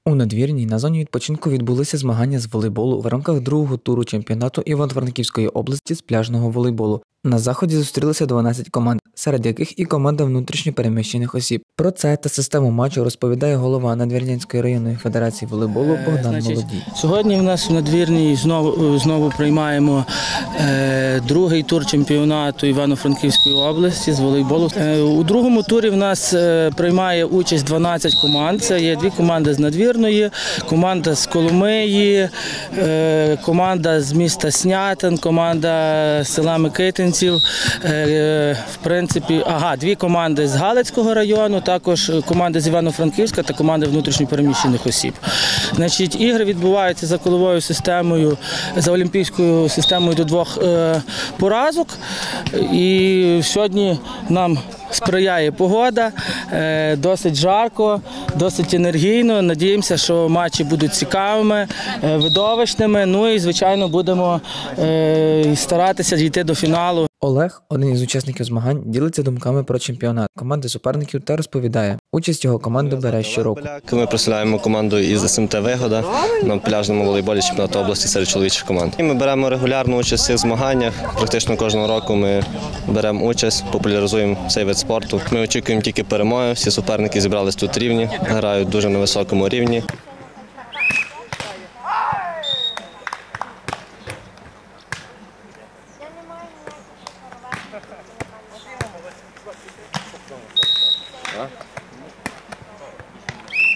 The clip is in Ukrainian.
У Надвірній на зоні відпочинку відбулися змагання з волейболу в рамках другого туру чемпіонату Івано-Франківської області з пляжного волейболу. На заході зустрілися 12 команд, серед яких і команда внутрішньо переміщених осіб. Про це та систему матчу розповідає голова Надвірнянської районної федерації волейболу Богдан Молодій. Сьогодні в нас у Надвірній знову приймаємо другий тур чемпіонату Івано-Франківської області з волейболу. У другому турі в нас приймає участь 12 команд. Це є дві команди з Надвірної, команда з Коломиї, команда з міста Снятин, команда з села Микитинців. В принципі, дві команди з Галицького району, також команди з Івано-Франківська та команди внутрішньо переміщених осіб. Значить, ігри відбуваються за коловою системою, за олімпійською системою до 2 поразок. І сьогодні нам сприяє погода, досить жарко, досить енергійно. Надіємося, що матчі будуть цікавими, видовищними. Ну і, звичайно, будемо старатися дійти до фіналу. Олег, один із учасників змагань, ділиться думками про чемпіонат команди суперників та розповідає, участь його команда бере щороку. Ми представляємо команду із СМТ «Вигода» на пляжному волейболі чемпіонату області серед чоловічих команд. Ми беремо регулярну участь у цих змаганнях. Практично кожного року ми беремо участь, популяризуємо цей вид спорту. Ми очікуємо тільки перемоги, всі суперники зібрались тут рівні, грають дуже на високому рівні.